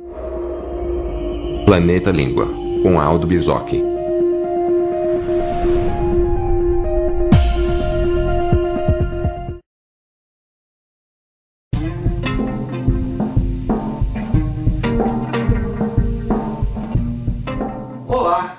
Planeta Língua, com Aldo Bisocchi. Olá!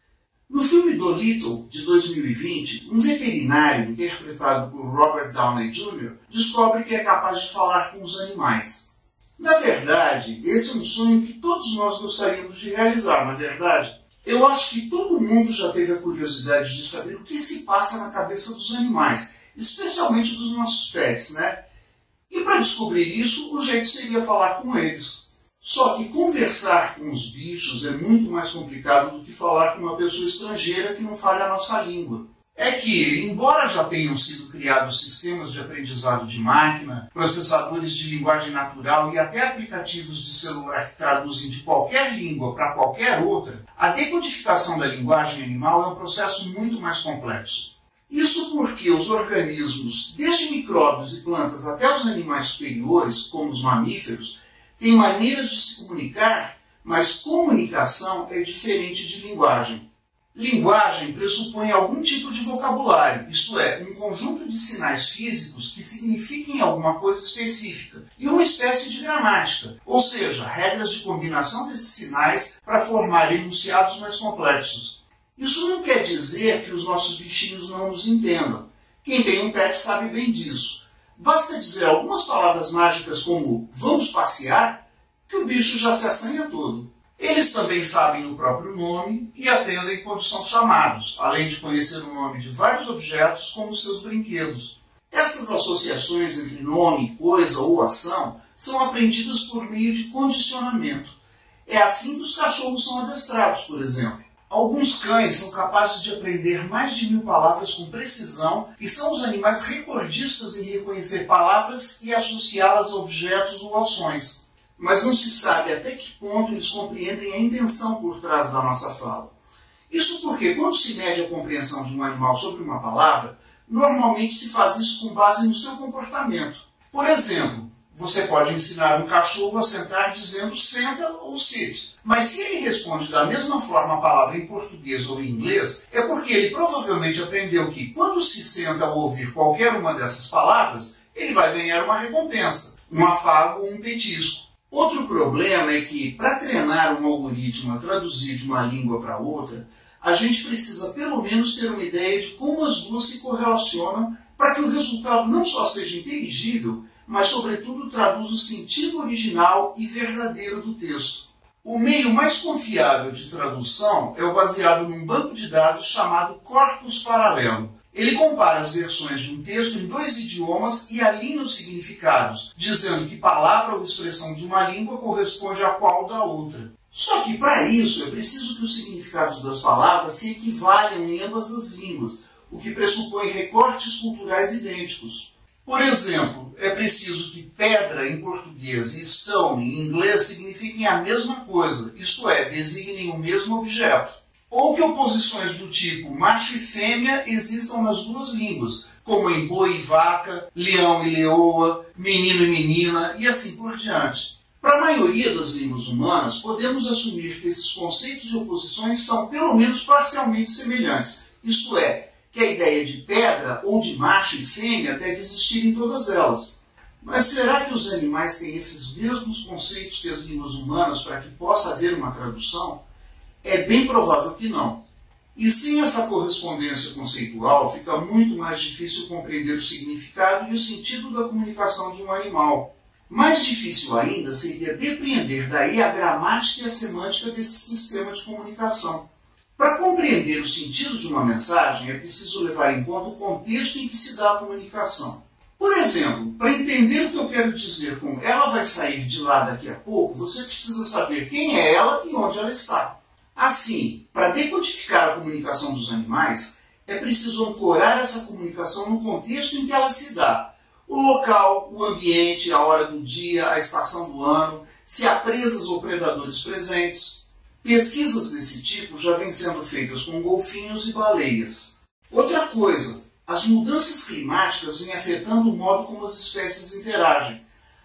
No filme Dolittle, de 2020, um veterinário, interpretado por Robert Downey Jr., descobre que é capaz de falar com os animais. Na verdade, esse é um sonho que todos nós gostaríamos de realizar, não é verdade? Eu acho que todo mundo já teve a curiosidade de saber o que se passa na cabeça dos animais, especialmente dos nossos pets, né? E para descobrir isso, o jeito seria falar com eles. Só que conversar com os bichos é muito mais complicado do que falar com uma pessoa estrangeira que não fale a nossa língua. É que, embora já tenham sido criados sistemas de aprendizado de máquina, processadores de linguagem natural e até aplicativos de celular que traduzem de qualquer língua para qualquer outra, a decodificação da linguagem animal é um processo muito mais complexo. Isso porque os organismos, desde micróbios e plantas até os animais superiores, como os mamíferos, têm maneiras de se comunicar, mas comunicação é diferente de linguagem. Linguagem pressupõe algum tipo de vocabulário, isto é, um conjunto de sinais físicos que signifiquem alguma coisa específica, e uma espécie de gramática, ou seja, regras de combinação desses sinais para formar enunciados mais complexos. Isso não quer dizer que os nossos bichinhos não nos entendam. Quem tem um pet sabe bem disso. Basta dizer algumas palavras mágicas como "vamos passear", que o bicho já se assanha todo. Eles também sabem o próprio nome e atendem quando são chamados, além de conhecer o nome de vários objetos como seus brinquedos. Essas associações entre nome, coisa ou ação são aprendidas por meio de condicionamento. É assim que os cachorros são adestrados, por exemplo. Alguns cães são capazes de aprender mais de 1000 palavras com precisão e são os animais recordistas em reconhecer palavras e associá-las a objetos ou ações. Mas não se sabe até que ponto eles compreendem a intenção por trás da nossa fala. Isso porque, quando se mede a compreensão de um animal sobre uma palavra, normalmente se faz isso com base no seu comportamento. Por exemplo, você pode ensinar um cachorro a sentar dizendo "senta" ou "sit", mas se ele responde da mesma forma a palavra em português ou em inglês, é porque ele provavelmente aprendeu que, quando se senta ao ouvir qualquer uma dessas palavras, ele vai ganhar uma recompensa, um afago ou um petisco. Outro problema é que, para treinar um algoritmo a traduzir de uma língua para outra, a gente precisa pelo menos ter uma ideia de como as duas se correlacionam para que o resultado não só seja inteligível, mas, sobretudo, traduza o sentido original e verdadeiro do texto. O meio mais confiável de tradução é o baseado num banco de dados chamado Corpus Paralelo. Ele compara as versões de um texto em 2 idiomas e alinha os significados, dizendo que palavra ou expressão de uma língua corresponde a qual da outra. Só que, para isso, é preciso que os significados das palavras se equivalham em ambas as línguas, o que pressupõe recortes culturais idênticos. Por exemplo, é preciso que pedra em português e stone em inglês signifiquem a mesma coisa, isto é, designem o mesmo objeto. Ou que oposições do tipo macho e fêmea existam nas duas línguas, como em boi e vaca, leão e leoa, menino e menina e assim por diante. Para a maioria das línguas humanas, podemos assumir que esses conceitos e oposições são pelo menos parcialmente semelhantes, isto é, que a ideia de pedra ou de macho e fêmea deve existir em todas elas. Mas será que os animais têm esses mesmos conceitos que as línguas humanas para que possa haver uma tradução? É bem provável que não. E sem essa correspondência conceitual, fica muito mais difícil compreender o significado e o sentido da comunicação de um animal. Mais difícil ainda seria depreender daí a gramática e a semântica desse sistema de comunicação. Para compreender o sentido de uma mensagem, é preciso levar em conta o contexto em que se dá a comunicação. Por exemplo, para entender o que eu quero dizer com "ela vai sair de lá daqui a pouco", você precisa saber quem é ela e onde ela está. Assim, para decodificar a comunicação dos animais, é preciso ancorar essa comunicação no contexto em que ela se dá. O local, o ambiente, a hora do dia, a estação do ano, se há presas ou predadores presentes. Pesquisas desse tipo já vêm sendo feitas com golfinhos e baleias. Outra coisa, as mudanças climáticas vêm afetando o modo como as espécies interagem.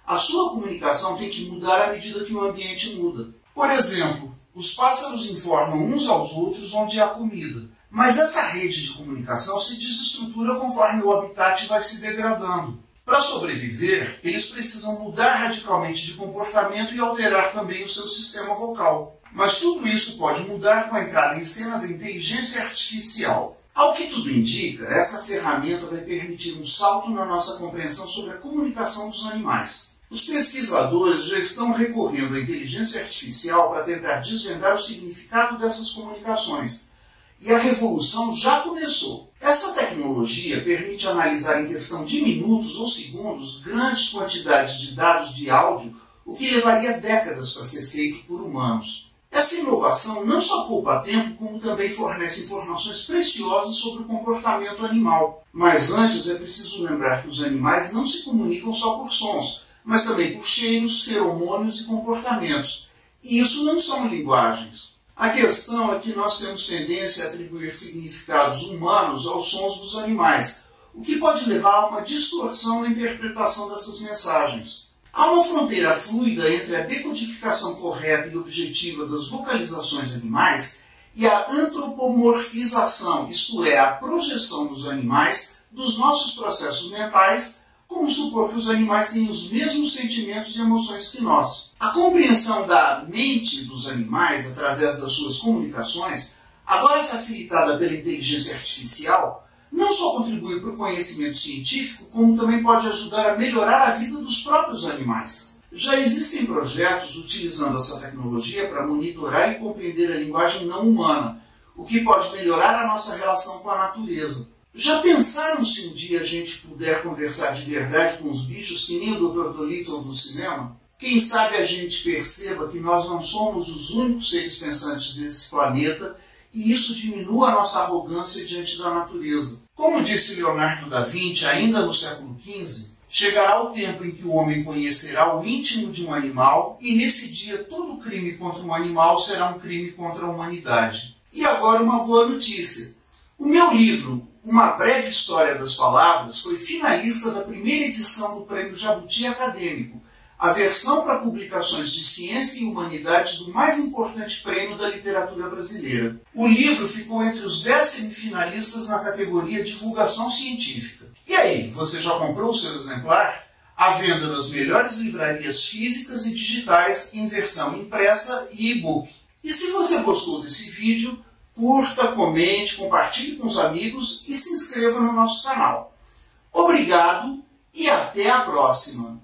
A sua comunicação tem que mudar à medida que o ambiente muda. Por exemplo, os pássaros informam uns aos outros onde há comida, mas essa rede de comunicação se desestrutura conforme o habitat vai se degradando. Para sobreviver, eles precisam mudar radicalmente de comportamento e alterar também o seu sistema vocal. Mas tudo isso pode mudar com a entrada em cena da inteligência artificial. Ao que tudo indica, essa ferramenta vai permitir um salto na nossa compreensão sobre a comunicação dos animais. Os pesquisadores já estão recorrendo à inteligência artificial para tentar desvendar o significado dessas comunicações. E a revolução já começou. Essa tecnologia permite analisar em questão de minutos ou segundos grandes quantidades de dados de áudio, o que levaria décadas para ser feito por humanos. Essa inovação não só poupa tempo, como também fornece informações preciosas sobre o comportamento animal. Mas antes é preciso lembrar que os animais não se comunicam só por sons, mas também por cheiros, feromônios e comportamentos. E isso não são linguagens. A questão é que nós temos tendência a atribuir significados humanos aos sons dos animais, o que pode levar a uma distorção na interpretação dessas mensagens. Há uma fronteira fluida entre a decodificação correta e objetiva das vocalizações animais e a antropomorfização, isto é, a projeção dos animais dos nossos processos mentais, como supor que os animais têm os mesmos sentimentos e emoções que nós. A compreensão da mente dos animais através das suas comunicações, agora facilitada pela inteligência artificial, não só contribui para o conhecimento científico, como também pode ajudar a melhorar a vida dos próprios animais. Já existem projetos utilizando essa tecnologia para monitorar e compreender a linguagem não humana, o que pode melhorar a nossa relação com a natureza. Já pensaram se um dia a gente puder conversar de verdade com os bichos que nem o Dr. Dolittle do cinema? Quem sabe a gente perceba que nós não somos os únicos seres pensantes desse planeta e isso diminua a nossa arrogância diante da natureza. Como disse Leonardo da Vinci, ainda no século XV, chegará o tempo em que o homem conhecerá o íntimo de um animal e nesse dia todo crime contra um animal será um crime contra a humanidade. E agora uma boa notícia. O meu livro, Uma Breve História das Palavras, foi finalista da primeira edição do Prêmio Jabuti Acadêmico, a versão para publicações de ciência e humanidades do mais importante prêmio da literatura brasileira. O livro ficou entre os 10 semifinalistas na categoria Divulgação Científica. E aí, você já comprou o seu exemplar? À venda nas melhores livrarias físicas e digitais em versão impressa e e-book. E se você gostou desse vídeo, curta, comente, compartilhe com os amigos e se inscreva no nosso canal. Obrigado e até a próxima!